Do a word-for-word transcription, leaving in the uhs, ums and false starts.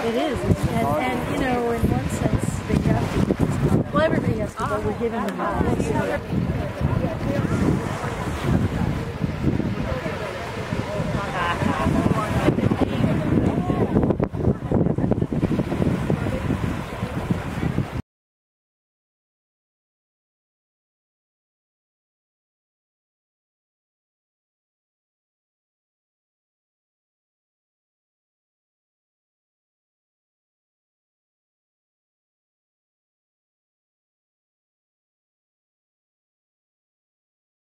It is, and, and you know, in one sense, they have to. Well, everybody has to, but we're giving them a